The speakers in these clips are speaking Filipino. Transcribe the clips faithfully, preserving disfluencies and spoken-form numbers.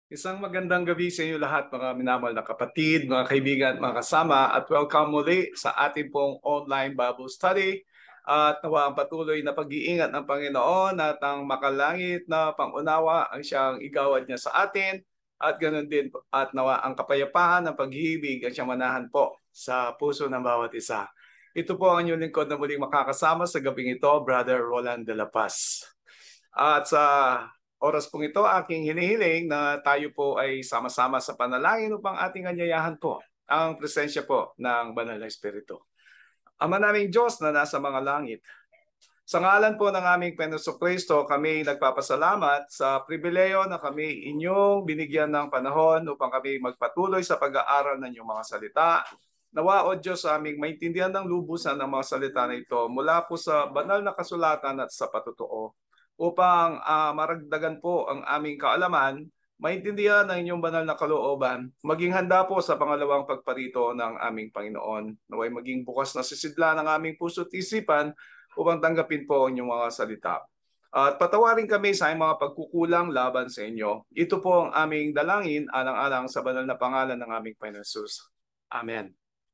Isang magandang gabi sa inyo lahat mga minamahal na kapatid, mga kaibigan at mga kasama at welcome muli sa ating pong online Bible study at nawa ang patuloy na pag-iingat ng Panginoon at ang makalangit na pangunawa ang siyang igawad niya sa atin at ganoon din at nawa ang kapayapaan ng pag-ibig at siyang manahan po sa puso ng bawat isa. Ito po ang inyong lingkod na muling makakasama sa gabing ito, Brother Roland de la Paz. At sa oras pong ito, aking hinihiling na tayo po ay sama-sama sa panalangin upang ating anyayahan po ang presensya po ng Banal na Espiritu. Ama naming Diyos na nasa mga langit, sa ngalan po ng aming Panginoong Kristo, kami nagpapasalamat sa pribileyo na kami inyong binigyan ng panahon upang kami magpatuloy sa pag-aaral ng inyong mga salita. Nawa o Diyos sa aming maintindihan ng lubusan ng mga salita na ito mula po sa banal na kasulatan at sa patutuo upang uh, maragdagan po ang aming kaalaman, maintindihan ng inyong banal na kalooban, maging handa po sa pangalawang pagparito ng aming Panginoon. Naway maging bukas na sisidla ng aming puso at isipan upang tanggapin po ang inyong mga salita. At patawarin kami sa aming mga pagkukulang laban sa inyo. Ito po ang aming dalangin alang-alang sa banal na pangalan ng aming Panginoon Jesus. Amen.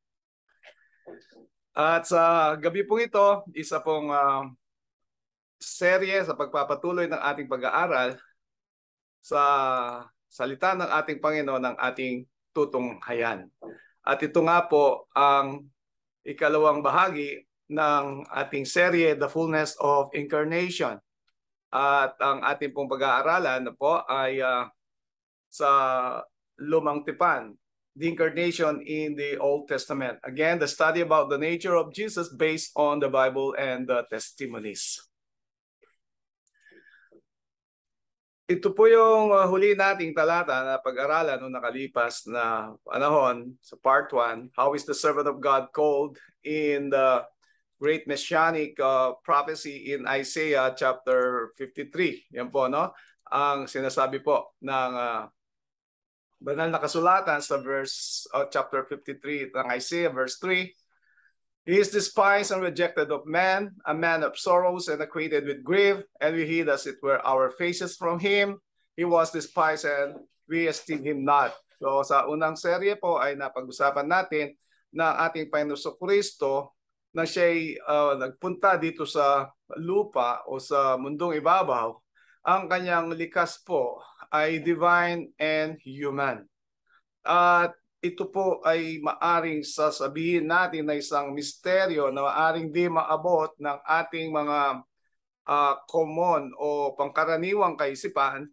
At sa gabi pong ito, isa pong uh, serye sa pagpapatuloy ng ating pag-aaral sa salita ng ating Panginoon ng ating tutunghayan. At ito nga po ang ikalawang bahagi ng ating serye, The Fullness of Incarnation. At ang ating pong pag-aaralan na po ay uh, sa Lumang Tipan, the Incarnation in the Old Testament. Again, the study about the nature of Jesus based on the Bible and the Testimonies. Ito po yung uh, huli nating talata na pag-aralan noong nakalipas na panahon sa part one. How is the servant of God called in the great messianic uh, prophecy in Isaiah chapter fifty-three. Yan po, no? Ang sinasabi po ng uh, banal na kasulatan sa verse uh, chapter fifty-three ng Isaiah verse three. He is despised and rejected of men, a man of sorrows and acquainted with grief, and we hid as it were our faces from him. He was despised and we esteemed him not. So sa unang serye po ay napag-usapan natin na ating Panginoon Kristo na siya'y uh, nagpunta dito sa lupa o sa mundong ibabaw. Ang kanyang likas po ay divine and human. At ito po ay maaring sasabihin natin na isang misteryo na maaring di maabot ng ating mga uh, common o pangkaraniwang kaisipan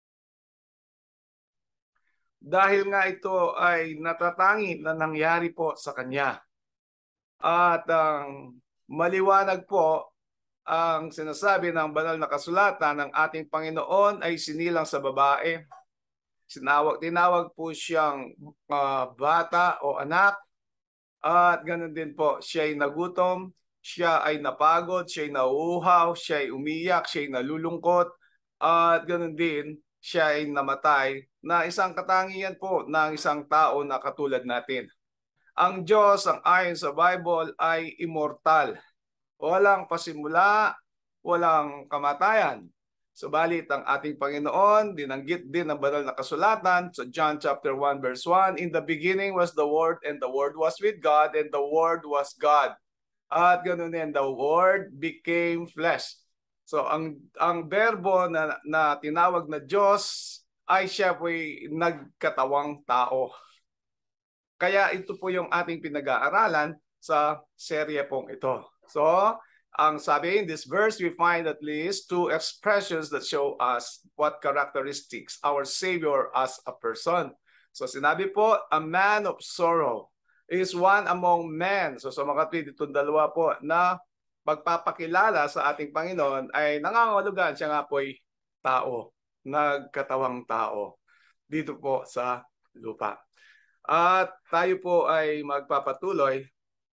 dahil nga ito ay natatangi na nangyari po sa kanya. At ang um, maliwanag po ang sinasabi ng banal na kasulatan ng ating Panginoon ay sinilang sa babae. Sinawag, tinawag po siyang uh, bata o anak at ganoon din po siya ay nagutom, siya ay napagod, siya ay nauuhaw, siya ay umiyak, siya ay nalulungkot at ganoon din siya ay namatay na isang katangian po ng isang tao na katulad natin. Ang Diyos, ang ayon sa Bible, ay immortal. Walang pasimula, walang kamatayan. Subalit ang ating Panginoon, dinanggit din ng banal na kasulatan sa John chapter one verse one, in the beginning was the Word and the Word was with God and the Word was God. At ganoon din, the Word became flesh. So ang ang berbo na, na tinawag na Diyos ay siya po'y nagkatawang tao. Kaya ito po yung ating pinag-aaralan sa serye pong ito. So, ang sabi in this verse, we find at least two expressions that show us what characteristics our Savior as a person. So sinabi po, a man of sorrow is one among men. So sa mga kapatid, itong dalawa po na magpapakilala sa ating Panginoon ay nangangahulugan siya nga po'y tao, nagkatawang tao dito po sa lupa. At tayo po ay magpapatuloy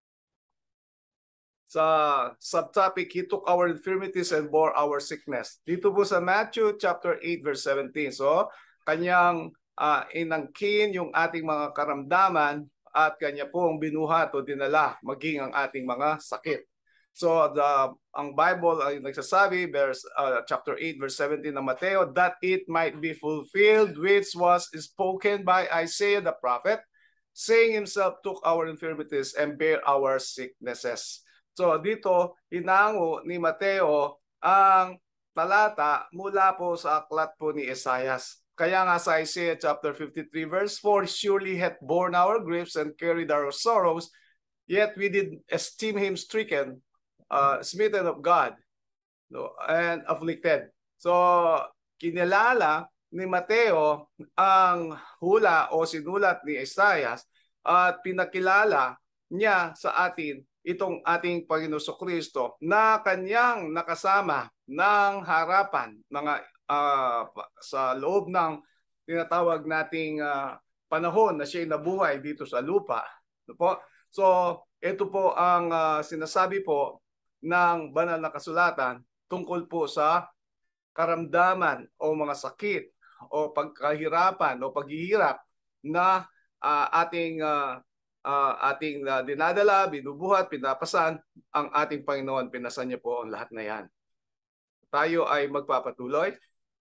sa subtopic, He took our infirmities and bore our sickness. Dito po sa Matthew chapter eight verse seventeen. So, kanyang uh, inangkin yung ating mga karamdaman at kanya pong binuhat o dinala maging ang ating mga sakit. So the ang Bible ay nagsasabi, verse uh, chapter eight verse seventeen ng Mateo, that it might be fulfilled which was spoken by Isaiah the prophet, saying himself took our infirmities and bear our sicknesses. So dito hinango ni Mateo ang talata mula po sa aklat po ni Esaias. Kaya nga sa Isaiah chapter fifty-three verse four, surely hath borne our griefs and carried our sorrows, yet we did esteem him stricken, Uh, smitten of God, no, and afflicted. So, kinilala ni Mateo ang hula o sinulat ni Isaias at pinakilala niya sa atin itong ating Panginoon Kristo na kanyang nakasama ng harapan mga uh, sa loob ng tinatawag nating uh, panahon na siya'y nabuhay dito sa lupa. No po? So, ito po ang uh, sinasabi po ng banal na kasulatan tungkol po sa karamdaman o mga sakit o pagkahirapan o paghihirap na uh, ating uh, uh, ating uh, dinadala, binubuhat, pinapasan ang ating Panginoon. Pinasan niya po ang lahat na yan. Tayo ay magpapatuloy.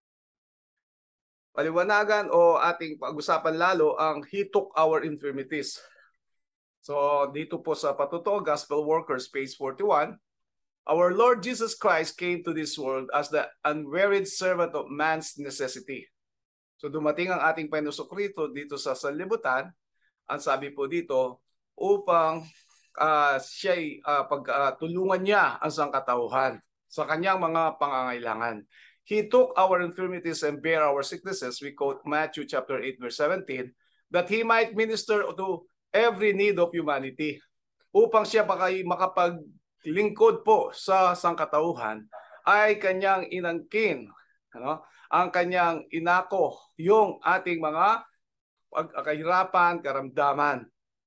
Paliwanagan o ating pag-usapan lalo ang He took our infirmities. So dito po sa Patuto, Gospel Workers, page forty-one, our Lord Jesus Christ came to this world as the unwearied servant of man's necessity. So dumating ang ating Panginoon Kristo dito sa sanlibutan, ang sabi po dito, upang uh, siya'y uh, pagtulungan uh, niya ang sangkatauhan sa kanyang mga pangangailangan. He took our infirmities and bare our sicknesses, we quote Matthew chapter eight verse seventeen, that he might minister to every need of humanity. Upang siya makapag lingkod po sa sangkatauhan ay kanyang inangkin, ano? Ang kanyang inako, yung ating mga kahirapan, karamdaman.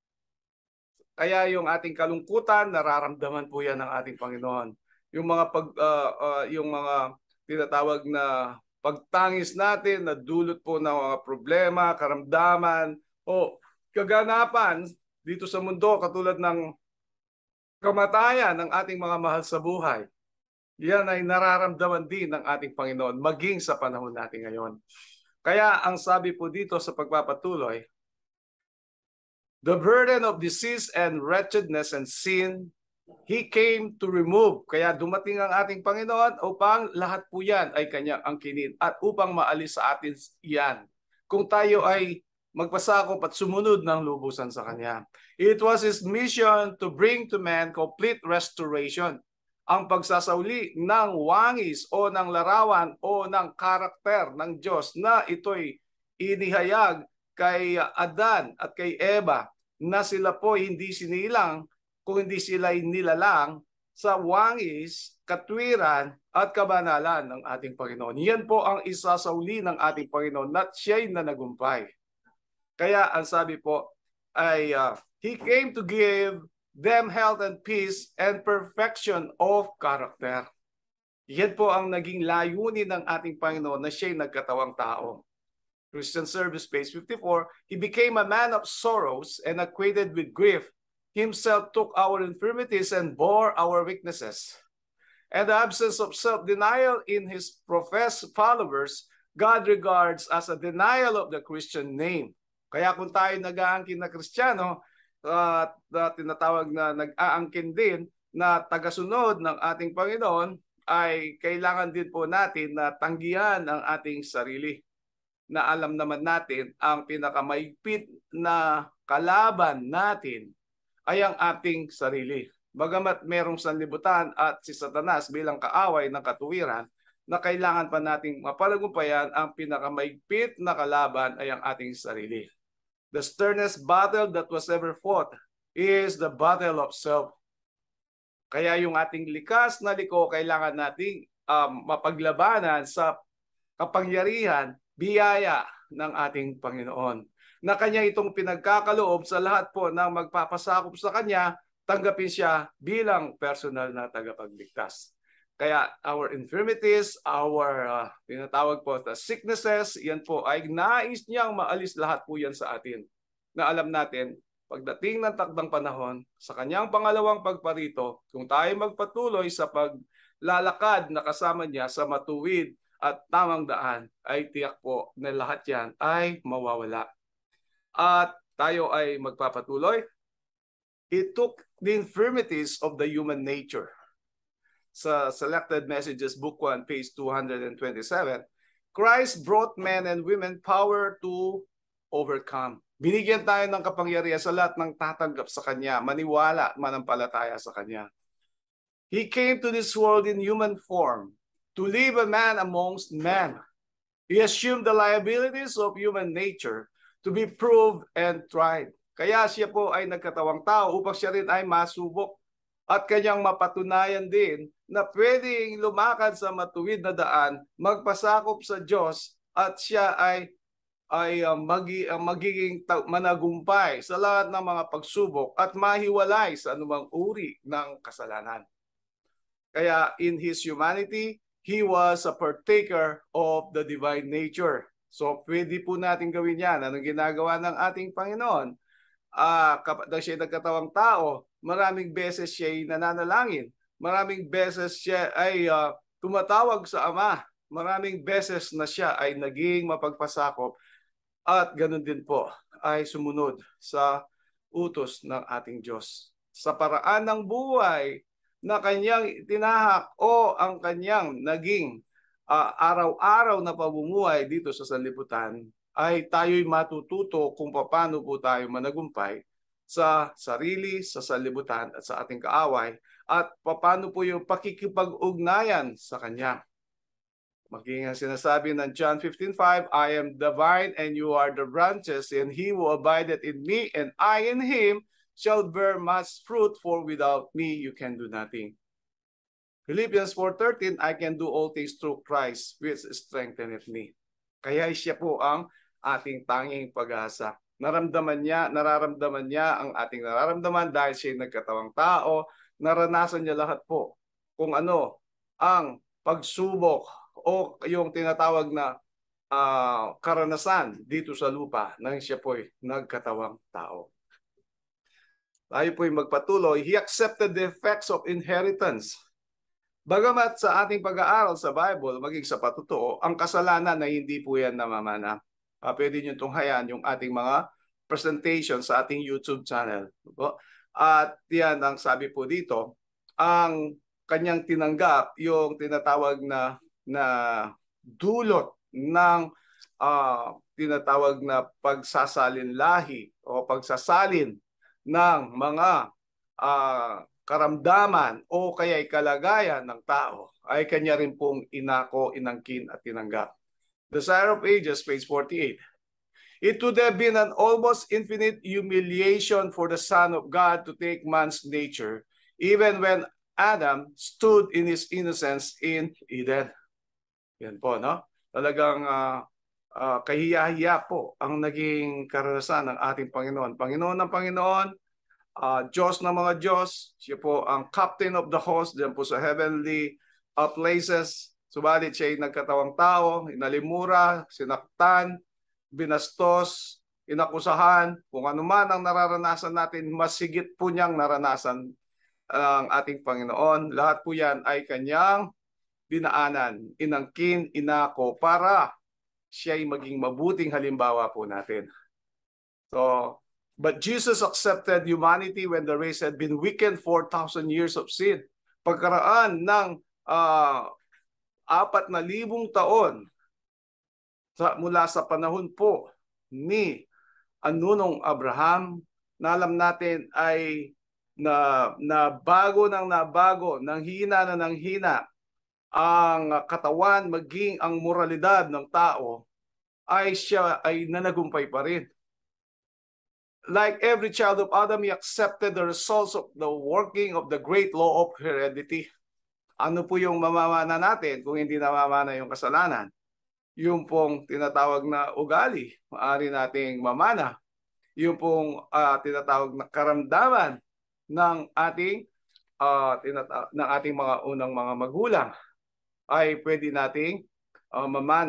Kaya yung ating kalungkutan, nararamdaman po yan ng ating Panginoon. Yung mga pag uh, uh, yung mga tinatawag na pagtangis natin na dulot po ng mga problema, karamdaman o kaganapan dito sa mundo katulad ng kamatayan ng ating mga mahal sa buhay. Yan ay nararamdaman din ng ating Panginoon maging sa panahon natin ngayon. Kaya ang sabi po dito sa pagpapatuloy, the burden of disease and wretchedness and sin, He came to remove. Kaya dumating ang ating Panginoon upang lahat po yan ay kanyang angkinin at upang maalis sa atin yan. Kung tayo ay magpasakop at sumunod ng lubusan sa Kanya. It was His mission to bring to man complete restoration. Ang pagsasauli ng wangis o ng larawan o ng karakter ng Diyos na ito'y inihayag kay Adan at kay Eva na sila po hindi sinilang kung hindi sila nilalang sa wangis, katwiran at kabanalan ng ating Panginoon. Yan po ang isasauli ng ating Panginoon at siya'y nanagumpay. Kaya ang sabi po ay uh, He came to give them health and peace and perfection of character. Yan po ang naging layunin ng ating Panginoon na siya'y nagkatawang tao. Christian Service, page fifty-four, He became a man of sorrows and acquainted with grief. Himself took our infirmities and bore our weaknesses. And the absence of self-denial in His professed followers, God regards as a denial of the Christian name. Kaya kung tayo nag-aangkin na Kristiyano, uh, na tinatawag na nag-aangkin din na tagasunod ng ating Panginoon, ay kailangan din po natin na tanggihan ang ating sarili. Na alam naman natin ang pinakamaigpit na kalaban natin ay ang ating sarili. Bagamat merong sanlibutan at si Satanas bilang kaaway ng katuwiran, na kailangan pa nating mapalagumpayan ang pinakamaigpit na kalaban ay ang ating sarili. The sternest battle that was ever fought is the battle of self. Kaya yung ating likas na liko, kailangan nating um, mapaglabanan sa kapangyarihan, biyaya ng ating Panginoon. Na Kanya itong pinagkakaloob sa lahat po ng magpapasakop sa Kanya, tanggapin siya bilang personal na tagapagligtas. Kaya our infirmities, our uh, tinatawag po the sicknesses, yan po ay nais niyang maalis lahat po yan sa atin. Na alam natin, pagdating ng takdang panahon, sa kanyang pangalawang pagparito, kung tayo magpatuloy sa paglalakad na kasama niya sa matuwid at tamang daan, ay tiyak po na lahat yan ay mawawala. At tayo ay magpapatuloy. It took the infirmities of the human nature. Sa Selected Messages, Book one, page two hundred twenty-seven, Christ brought men and women power to overcome. Binigyan tayo ng kapangyarihan sa lahat ng tatanggap sa Kanya, maniwala, manampalataya sa Kanya. He came to this world in human form to live a man amongst men. He assumed the liabilities of human nature to be proved and tried. Kaya siya po ay nagkatawang tao upang siya rin ay masubok at kanyang mapatunayan din na pwedeng lumakad sa matuwid na daan, magpasakop sa Diyos at siya ay ay uh, magi, uh, magiging managumpay sa lahat ng mga pagsubok at mahiwalay sa anumang uri ng kasalanan. Kaya in his humanity, he was a partaker of the divine nature. So pwede po natin gawin yan. Anong ginagawa ng ating Panginoon? Uh, kapag siya nagkatawang tao, maraming beses siya ay nananalangin. Maraming beses siya ay uh, tumatawag sa Ama. Maraming beses na siya ay naging mapagpasakop. At ganun din po ay sumunod sa utos ng ating Diyos. Sa paraan ng buhay na kanyang tinahak o ang kanyang naging uh, araw-araw na pamumuhay dito sa sanlibutan, ay tayo'y matututo kung paano po tayo managumpay sa sarili, sa sanlibutan at sa ating kaaway at paano po yung pakikipag-ugnayan sa Kanya. Maging ang sinasabi ng John fifteen five, I am the vine and you are the branches, and he who abideth in me and I in him shall bear much fruit, for without me you can do nothing. Philippians four thirteen, I can do all things through Christ which strengtheneth me. Kaya siya po ang ating tanging pag-asa. Naramdaman niya, nararamdaman niya ang ating nararamdaman dahil siya nagkatawang tao. Naranasan niya lahat po kung ano ang pagsubok o yung tinatawag na uh, karanasan dito sa lupa nang siya po'y nagkatawang tao. Tayo po'y magpatuloy. He accepted the effects of inheritance. Bagamat sa ating pag-aaral sa Bible, maging sa patotoo, ang kasalanan na hindi po yan namamana. Uh, pwede nyo tunghayan yung ating mga presentation sa ating YouTube channel. At yan ang sabi po dito, ang kanyang tinanggap yung tinatawag na na dulot ng uh, tinatawag na pagsasalin lahi o pagsasalin ng mga uh, karamdaman o kaya'y kalagayan ng tao ay kanya rin pong inako, inangkin at tinanggap. Desire of Ages, page forty-eight. It would have been an almost infinite humiliation for the Son of God to take man's nature, even when Adam stood in his innocence in Eden. Yan po, no? Talagang uh, uh, kahiya-hiya po ang naging karanasan ng ating Panginoon. Panginoon ng Panginoon, uh, Diyos ng mga Diyos, siya po ang captain of the host diyan po sa heavenly uh, places. Subalit siya ay nagkatawang tao, inalimura, sinaktan, binastos, inakusahan, kung ano man ang nararanasan natin, mas higit po niyang naranasan ang ating Panginoon. Lahat po yan ay kanyang dinaanan, inangkin, inako para siya'y maging mabuting halimbawa po natin. So, but Jesus accepted humanity when the race had been weakened four thousand years of sin. Pagkaraan ng uh, apat na libong taon sa, mula sa panahon po ni Anunong Abraham, na alam natin ay na, na bago ng nabago, ng hina na ng hina, ang katawan maging ang moralidad ng tao, ay siya ay nanagumpay pa rin. Like every child of Adam, he accepted the results of the working of the great law of heredity. Ano po yung mamamana natin kung hindi namamana yung kasalanan? Yung pong tinatawag na ugali, maaari nating mamana. Yung pong uh, tinatawag na karamdaman ng ating uh, tinatawag, ng ating mga unang mga magulang ay pwede nating uh, mamana.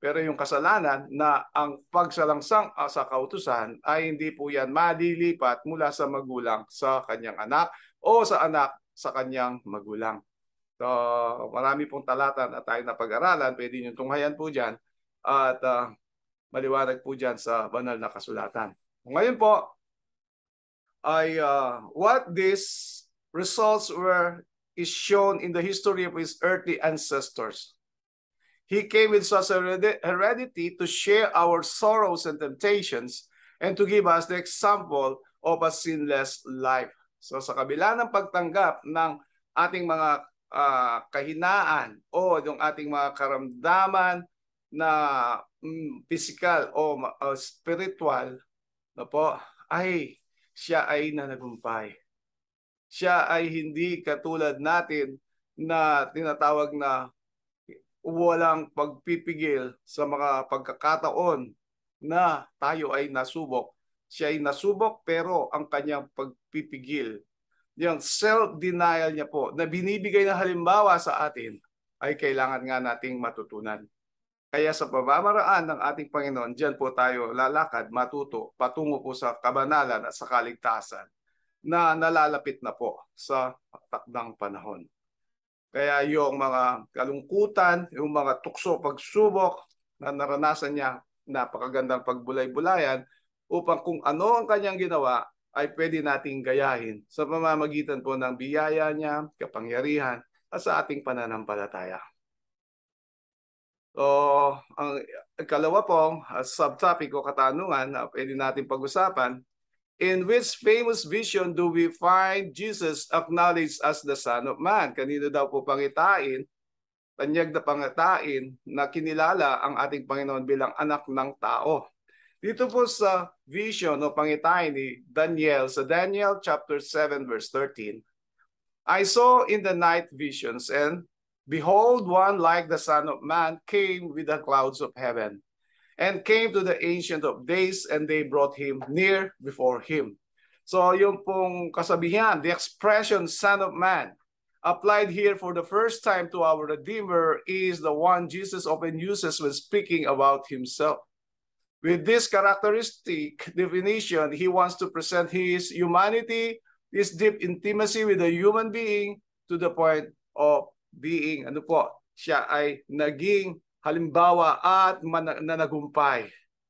Pero yung kasalanan na ang pagsalangsang uh, sa kautusan ay hindi po yan malilipat mula sa magulang sa kanyang anak o sa anak sa kanyang magulang. So, marami pong talata na tayo na pag-aralan. Pwede nyo tunghayan po dyan at uh, maliwanag po dyan sa banal na kasulatan. Ngayon po, ay uh, what these results were is shown in the history of his earthly ancestors. He came with such a heredity to share our sorrows and temptations and to give us the example of a sinless life. So sa kabila ng pagtanggap ng ating mga uh, kahinaan o yung ating mga karamdaman na mm, physical o uh, spiritual, no po, ay siya ay nanagumpay. Siya ay hindi katulad natin na tinatawag na walang pagpipigil sa mga pagkakataon na tayo ay nasubok. Siya ay nasubok pero ang kanyang pagpipigil, yung self-denial niya po na binibigay na halimbawa sa atin ay kailangan nga nating matutunan. Kaya sa pamamaraan ng ating Panginoon, diyan po tayo lalakad, matuto, patungo po sa kabanalan at sa kaligtasan na nalalapit na po sa takdang panahon. Kaya yung mga kalungkutan, yung mga tukso, pagsubok na naranasan niya, napakagandang pagbulay-bulayan upang kung ano ang kanyang ginawa ay pwede nating gayahin sa pamamagitan po ng biyaya niya, kapangyarihan at sa ating pananampalataya. So, ang ikalawa pong uh, subtopic o katanungan na pwede natin pag-usapan, in which famous vision do we find Jesus acknowledged as the Son of Man? Kanino daw po pangitain, tanyag na pangitain na kinilala ang ating Panginoon bilang anak ng tao? Dito po sa vision o pangitain ni Daniel, sa Daniel chapter seven verse thirteen, I saw in the night visions, and behold, one like the Son of Man came with the clouds of heaven, and came to the Ancient of Days, and they brought him near before him. So yung pong kasabihan, the expression Son of Man, applied here for the first time to our Redeemer, is the one Jesus often uses when speaking about himself. With this characteristic definition, he wants to present his humanity, his deep intimacy with a human being, to the point of being, ano po, siya ay naging halimbawa at nanagumpay.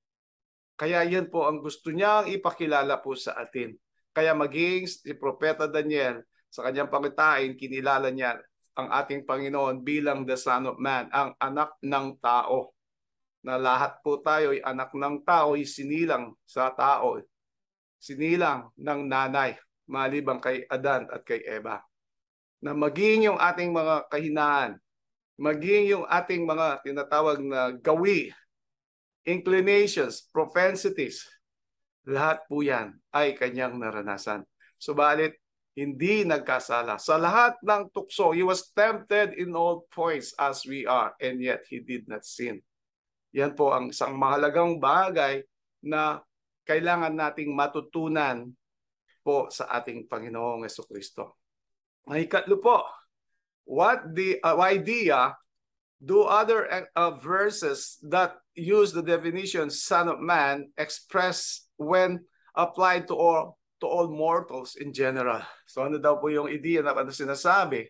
Kaya yan po ang gusto niyang ipakilala po sa atin. Kaya maging si Propeta Daniel, sa kanyang pangitain, kinilala niya ang ating Panginoon bilang the Son of Man, ang anak ng tao. Na lahat po tayo ay anak ng tao, ay sinilang sa tao. Sinilang ng nanay, malibang kay Adan at kay Eva. Na maging yung ating mga kahinaan, maging yung ating mga tinatawag na gawi, inclinations, propensities, lahat po yan ay kanyang naranasan. Subalit, hindi nagkasala. Sa lahat ng tukso, he was tempted in all points as we are, and yet he did not sin. Yan po ang isang mahalagang bagay na kailangan nating matutunan po sa ating Panginoong Jesucristo. Ang ikatlo po, what the uh, idea do other uh, verses that use the definition Son of Man express when applied to all to all mortals in general? So ano daw po yung ideya na ano sinasabi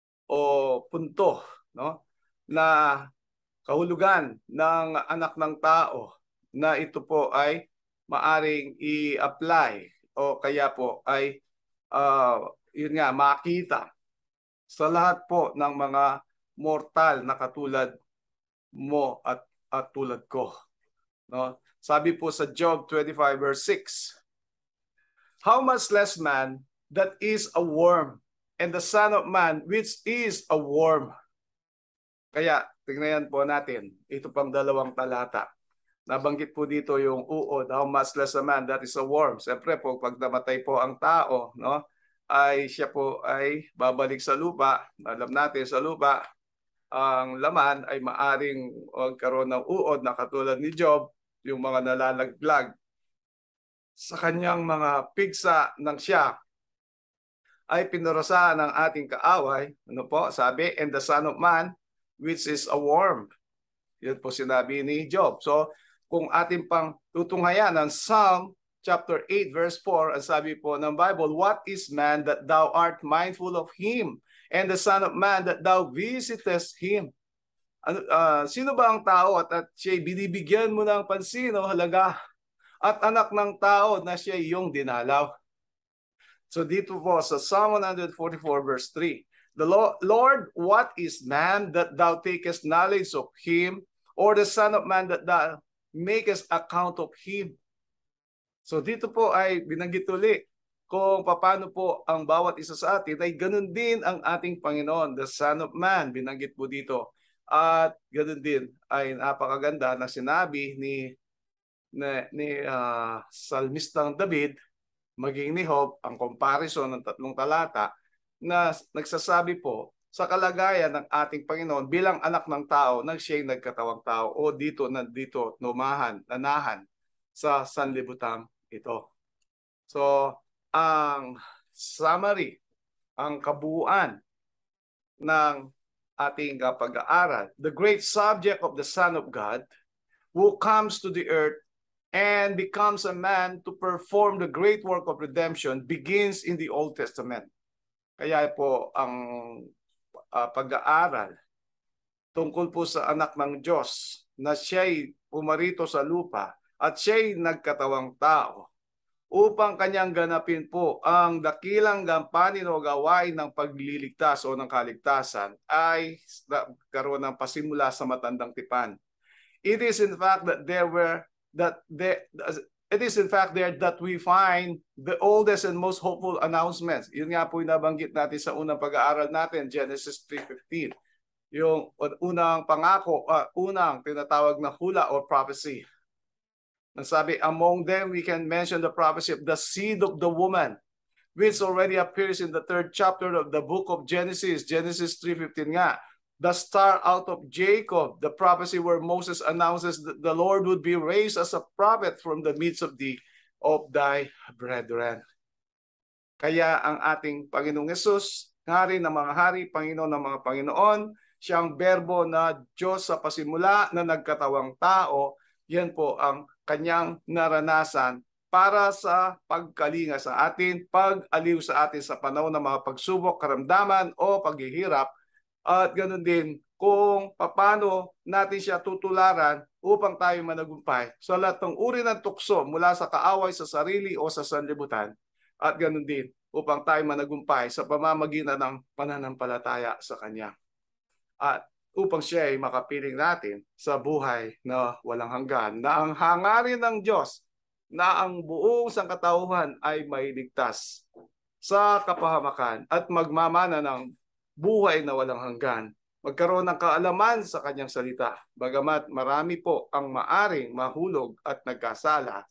o punto, no, na kahulugan ng anak ng tao na ito po ay maaring i-apply o kaya po ay uh, yun nga makita sa lahat po ng mga mortal na katulad mo at, at tulad ko, no? Sabi po sa Job twenty-five verse six, how much less man that is a worm, and the Son of Man which is a worm. Kaya tingnan po natin, ito pang dalawang talata. Nabanggit po dito yung uod, how much less a man that is a worm. Siyempre po, pag namatay po ang tao, no, ay siya po ay babalik sa lupa. Alam natin sa lupa, ang laman ay maaring magkaroon ng uod na katulad ni Job, yung mga nalalaglag sa kanyang mga pigsa ng siya ay pinarasahan ng ating kaaway. Ano po? Sabi, and the Son of Man, which is a worm. Yan po sinabi ni Job. So kung ating pang tutunghayan ang Psalm chapter eight verse four, ang sabi po ng Bible, what is man that thou art mindful of him, and the son of man that thou visitest him? Ano, uh, sino ba ang tao at, at siya'y binibigyan mo ng pansin o halaga, at anak ng tao na siya iyong dinalaw? So dito po sa Psalm one forty-four verse three, the Lord, what is man that thou takest knowledge of him, or the son of man that thou makest account of him? So dito po ay binanggit uli kung paano po ang bawat isa sa atin ay ganun din ang ating Panginoon, the Son of Man, binanggit po dito. At ganun din ay napakaganda na sinabi ni ni, ni uh, Salmistang David, maging ni Job, ang comparison ng tatlong talata na nagsasabi po sa kalagayan ng ating Panginoon bilang anak ng tao nang siya'y nagkatawang tao o dito na dito numahan, nanahan sa sanlibutan ito. So, ang summary, ang kabuuan ng ating pag-aaral, the great subject of the Son of God who comes to the earth and becomes a man to perform the great work of redemption begins in the Old Testament. Kaya po ang uh, pag-aaral tungkol po sa anak ng Diyos na siya'y pumarito sa lupa at siya'y nagkatawang tao upang kanyang ganapin po ang dakilang gampanin o gawain ng pagliligtas o ng kaligtasan ay karoon ng pasimula sa matandang tipan. It is in fact that there were that there it is in fact there that we find the oldest and most hopeful announcements. Yun nga po yung nabanggit natin sa unang pag-aaral natin, Genesis three fifteen. Yung unang pangako, uh, unang tinatawag na hula or prophecy. Sabi, among them we can mention the prophecy of the seed of the woman, which already appears in the third chapter of the book of Genesis, Genesis three fifteen nga. The star out of Jacob, the prophecy where Moses announces that the Lord would be raised as a prophet from the midst of the of thy brethren. Kaya ang ating Panginoong Yesus, hari ng mga hari, Panginoon ng mga Panginoon, siyang berbo na Diyos sa pasimula na nagkatawang tao, yan po ang kanyang naranasan para sa pagkalinga sa atin, pag-aliw sa atin sa panahon ng mga pagsubok, karamdaman o paghihirap, at ganoon din kung paano natin siya tutularan upang tayo managumpay sa lahat ng uri ng tukso mula sa kaaway sa sarili o sa sanlibutan, at ganoon din upang tayo managumpay sa pamamagitan ng pananampalataya sa Kanya, at upang siya ay makapiling natin sa buhay na walang hanggan, na ang hangarin ng Diyos na ang buong sangkatauhan ay mailigtas sa kapahamakan at magmamana ng buhay na walang hanggan, magkaroon ng kaalaman sa Kanyang salita. Bagamat marami po ang maaring mahulog at nagkasala,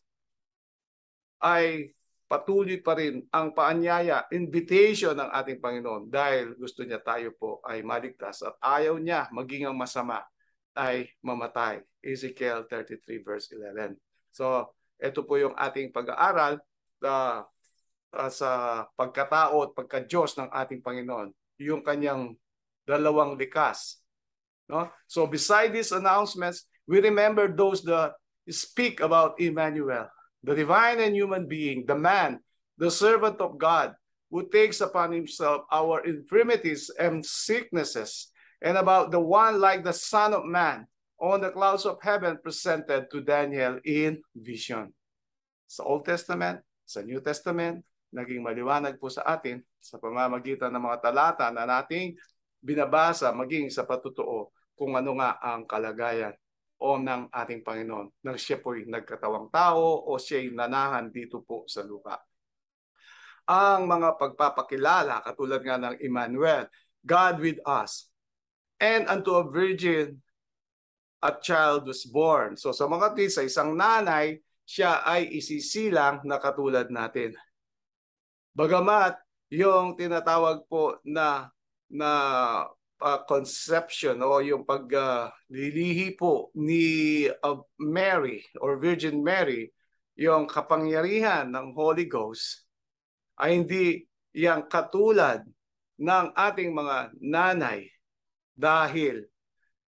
ay patuloy pa rin ang paanyaya, invitation ng ating Panginoon dahil gusto niya tayo po ay maligtas at ayaw niya maging ang masama ay mamatay. Ezekiel thirty-three verse eleven. So, ito po yung ating pag-aaral uh, uh, sa pagkatao at pagka-Diyos ng ating Panginoon, yung kanyang dalawang likas. No? So, beside these announcements, we remember those that speak about Emmanuel, the divine and human being, the man, the servant of God, who takes upon himself our infirmities and sicknesses, and about the one like the Son of Man on the clouds of heaven presented to Daniel in vision. Sa Old Testament, sa New Testament, naging maliwanag po sa atin sa pamamagitan ng mga talata na nating binabasa, maging sa patutuo kung ano nga ang kalagayan o ng ating Panginoon nang siya po'y nagkatawang tao o siya'y nanahan dito po sa lupa. Ang mga pagpapakilala katulad nga ng Emmanuel, God with us, and unto a virgin a child was born. So sa mga tis, sa isang nanay, siya ay isisilang na katulad natin. Bagamat yung tinatawag po na na Uh, conception o yung paglilihi uh, po ni uh, Mary or Virgin Mary, yung kapangyarihan ng Holy Ghost ay hindi yang katulad ng ating mga nanay dahil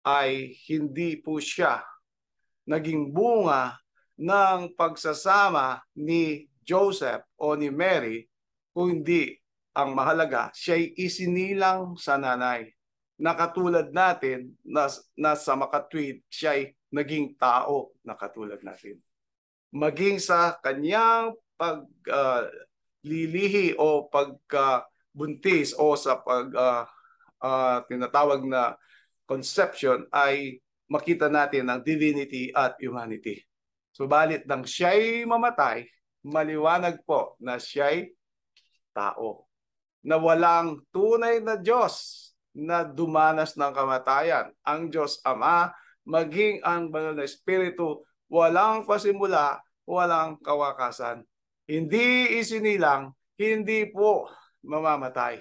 ay hindi po siya naging bunga ng pagsasama ni Joseph o ni Mary, kundi ang mahalaga, siya'y isinilang sa nanay. Na katulad natin, na, na sa makatwid, siya'y naging tao na katulad natin. Maging sa kanyang paglilihi uh, o pagkabuntis uh, o sa pag uh, uh, tinatawag na conception ay makita natin ang divinity at humanity. Subalit nang siya'y mamatay, maliwanag po na siya'y tao, na walang tunay na Diyos na dumanas ng kamatayan. Ang Diyos Ama, maging ang banal na Espiritu, walang pasimula, walang kawakasan. Hindi isinilang, hindi po mamamatay.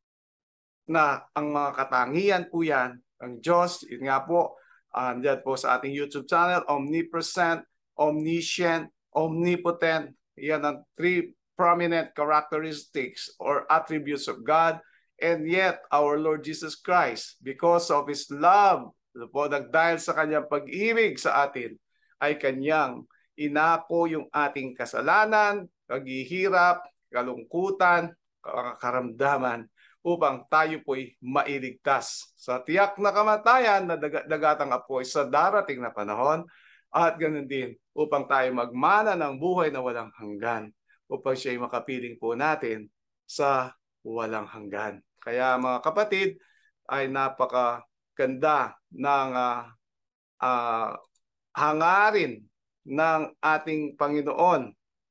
Na ang mga katangian po yan, ang Diyos, yun nga po, andyan po sa ating YouTube channel, omnipresent, omniscient, omnipotent. Yan ang three prominent characteristics or attributes of God. And yet, our Lord Jesus Christ, because of His love, po, dahil sa kanyang pag-ibig sa atin, ay kanyang inako yung ating kasalanan, paghihirap, kalungkutan, karamdaman, upang tayo po'y mailigtas sa tiyak na kamatayan na dag dagatang apoy sa darating na panahon, at ganun din upang tayo magmana ng buhay na walang hanggan, upang siya'y makapiling po natin sa walang hanggan. Kaya mga kapatid, ay napakaganda ng uh, uh, hangarin ng ating Panginoon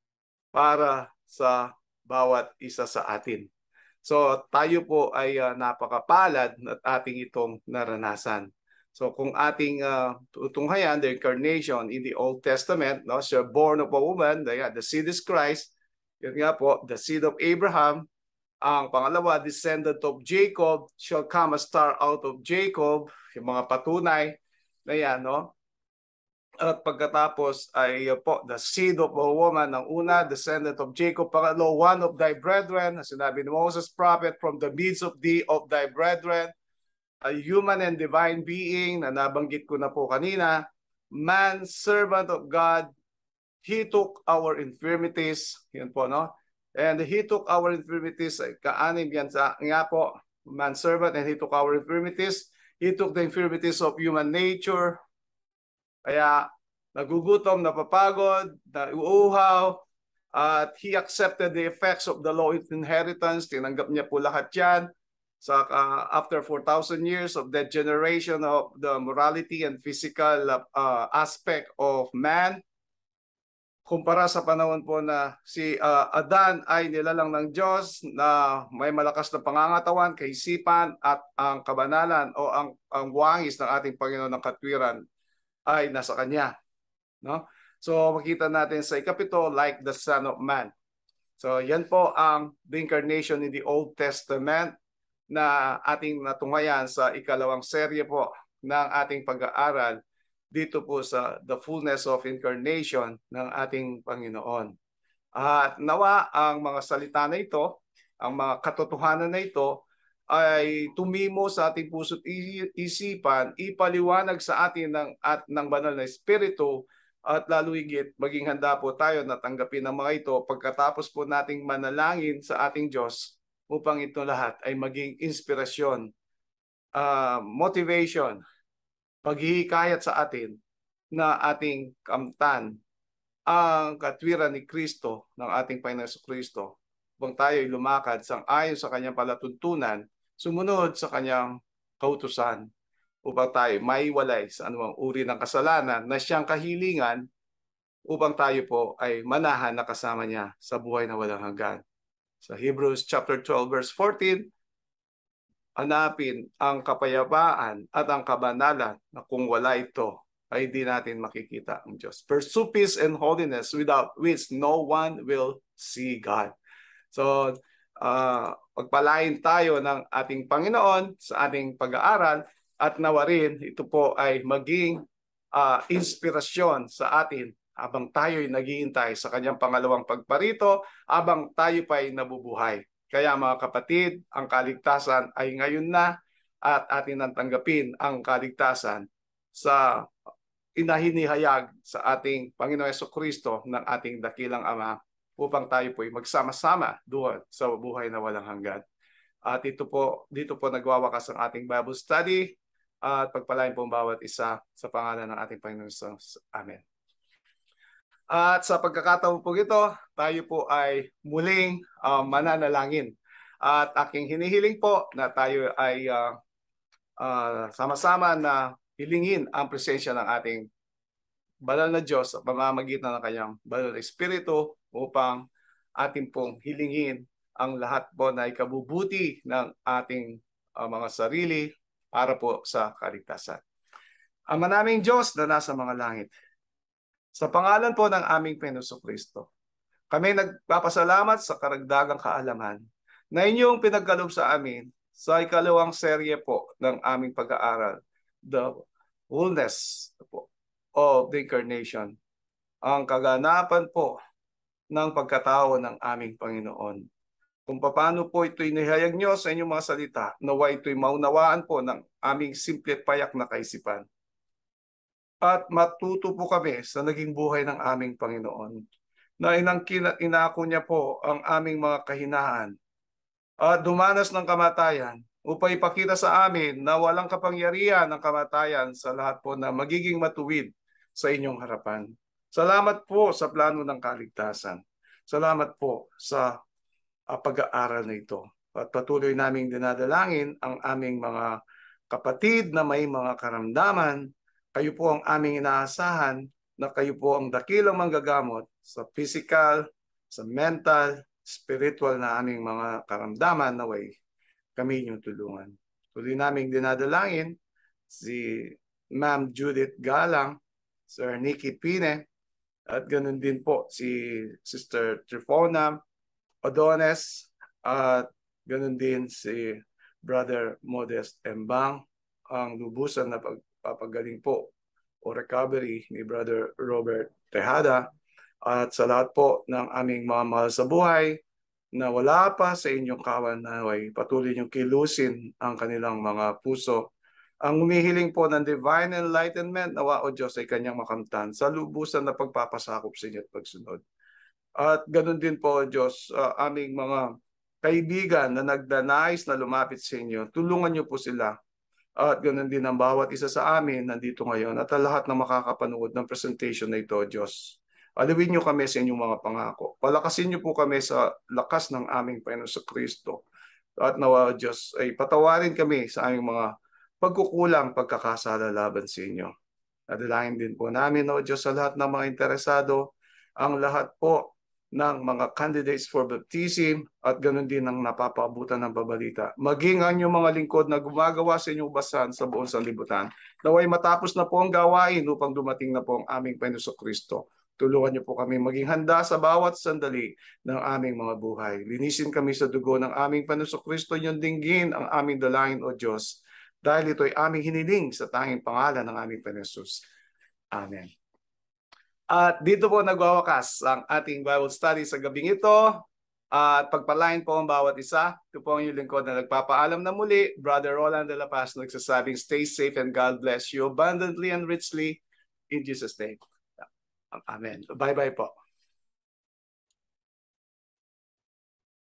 para sa bawat isa sa atin. So tayo po ay uh, napakapalad at ating itong naranasan. So kung ating uh, tutunghayan, the incarnation in the Old Testament, no, siya born of a woman, the, the seed is Christ, yun nga po, the seed of Abraham. Ang pangalawa, descendant of Jacob, shall come a star out of Jacob, yung mga patunay na yan, no? At pagkatapos ay uh, po, the seed of a woman, ang una, descendant of Jacob. Pangalo, one of thy brethren, sinabi ni Moses prophet, from the midst of thee of thy brethren, a human and divine being, na nabanggit ko na po kanina, man, servant of God, he took our infirmities, yun po, no? And he took our infirmities, kaanim yan sa, nga po, man servant, and he took our infirmities, he took the infirmities of human nature. Kaya nagugutom, napapagod, nauuhaw, at he accepted the effects of the law of inheritance. Tinanggap niya po lahat yan. So, uh, after four thousand years of that generation of the morality and physical uh, aspect of man, kumpara sa panahon po na si uh, Adan ay nilalang ng Diyos na may malakas na pangangatawan, kaisipan, at ang kabanalan o ang, ang wangis ng ating Panginoon ng katwiran ay nasa kanya, no? So makita natin sa ikapito, like the Son of Man. So yan po ang the incarnation in the Old Testament na ating natunghayan sa ikalawang serye po ng ating pag-aaral dito po sa the fullness of incarnation ng ating Panginoon. At nawa ang mga salita na ito, ang mga katotohanan na ito, ay tumimo sa ating puso't isipan, ipaliwanag sa atin ng, at, ng banal na Espiritu, at lalo higit maging handa po tayo na tanggapin ang mga ito pagkatapos po nating manalangin sa ating Diyos upang ito lahat ay maging inspirasyon, uh, motivation, paghihikayat sa atin na ating kamtan ang katwiran ni Kristo, ng ating Panginoon Kristo, upang tayo ay lumakad sang-ayon sa kanyang palatuntunan, sumunod sa kanyang kautusan, upang tayo maiwalay sa anumang uri ng kasalanan na siyang kahilingan, upang tayo po ay manahan na kasama niya sa buhay na walang hanggan. Sa Hebrews chapter twelve verse fourteen, hanapin ang kapayapaan at ang kabanalan na kung wala ito ay di natin makikita ang Diyos. Pursue peace and holiness, without which no one will see God. So, uh, pagpalain tayo ng ating Panginoon sa ating pag-aaral, at nawa rin ito po ay maging uh, inspirasyon sa atin habang tayo ay naghihintay sa kanyang pangalawang pagparito, habang tayo pa ay nabubuhay. Kaya mga kapatid, ang kaligtasan ay ngayon na, at atin nang tanggapin ang kaligtasan sa inahinihayag sa ating Panginoon Jesucristo ng ating dakilang Ama upang tayo po'y magsama-sama doon sa buhay na walang hanggan. At ito po, dito po nagwawakas ang ating Bible study at pagpalain po ang bawat isa sa pangalan ng ating Panginoon Jesus. Amen. At sa pagkakataon po ito, tayo po ay muling uh, mananalangin. At aking hinihiling po na tayo ay uh, uh, sama-sama na hilingin ang presensya ng ating banal na Diyos sa pamamagitan ng kanyang banal na Espiritu upang ating pong hilingin ang lahat po na ikabubuti ng ating uh, mga sarili para po sa kaligtasan. Ama naming Diyos na nasa mga langit, sa pangalan po ng aming Panginoon Jesucristo, kami nagpapasalamat sa karagdagang kaalaman na inyong pinagkaloob sa amin sa ikalawang serye po ng aming pag-aaral, The Fullness po of the Incarnation, ang kaganapan po ng pagkatao ng aming Panginoon. Kung paano po ito'y nihayag nyo sa inyong mga salita, naway ito'y maunawaan po ng aming simple payak na kaisipan. At matuto po kami sa naging buhay ng aming Panginoon, na inangkin at inako niya po ang aming mga kahinaan at dumanas ng kamatayan upang ipakita sa amin na walang kapangyarihan ng kamatayan sa lahat po na magiging matuwid sa inyong harapan. Salamat po sa plano ng kaligtasan. Salamat po sa uh, pag-aaral na ito. At patuloy naming dinadalangin ang aming mga kapatid na may mga karamdaman. Kayo po ang aming inaasahan na kayo po ang dakilang manggagamot sa physical, sa mental, spiritual na aming mga karamdaman na way kami inyong tulungan. Tuloy naming dinadalangin si Ma'am Judith Galang, Sir Nicky Pine, at ganun din po si Sister Trifona Odones, at ganun din si Brother Modest Embang, ang lubusan na pagpapagaling po o recovery ni Brother Robert Tejada, at sa lahat po ng aming mga mahal sa buhay na wala pa sa inyong kawan na way patuloy niyong kilusin ang kanilang mga puso. Ang humihiling po ng divine enlightenment, nawa o Diyos ay kanyang makamtan sa lubusan na pagpapasakop sa inyo at pagsunod. At ganun din po, Diyos, uh, aming mga kaibigan na nagdanais na lumapit sa inyo, tulungan niyo po sila. At ganun din ang bawat isa sa amin nandito ngayon at lahat na makakapanood ng presentation na ito, Diyos. Alawin niyo kami sa inyong mga pangako. Palakasin niyo po kami sa lakas ng aming Panginoon sa Kristo. At nawa, Diyos, ay patawarin kami sa aming mga pagkukulang, pagkakasala laban sa inyo. Nadalangin din po namin, o Diyos, sa lahat ng mga interesado, ang lahat po ng mga candidates for baptism at ganun din ang napapaabutan ng babalita. Maging ang inyong mga lingkod na gumagawa sa inyong basan sa buong sanlibutan. Naway matapos na po ang gawain upang dumating na po ang aming Panginoon sa Kristo. Tulungan niyo po kami maging handa sa bawat sandali ng aming mga buhay. Linisin kami sa dugo ng aming Panginoon sa Kristo, niyong dinggin ang aming dalangin, o Diyos, dahil ito'y aming hiniling sa tanging pangalan ng aming Panginoon Jesus. Amen. At dito po nagwawakas ang ating Bible study sa gabing ito. At pagpalain po ang bawat isa. Ito po ang inyong lingkod na nagpapaalam na muli. Brother Roland de la Paz nagsasabing, stay safe and God bless you abundantly and richly in Jesus' name. Amen. Bye-bye po.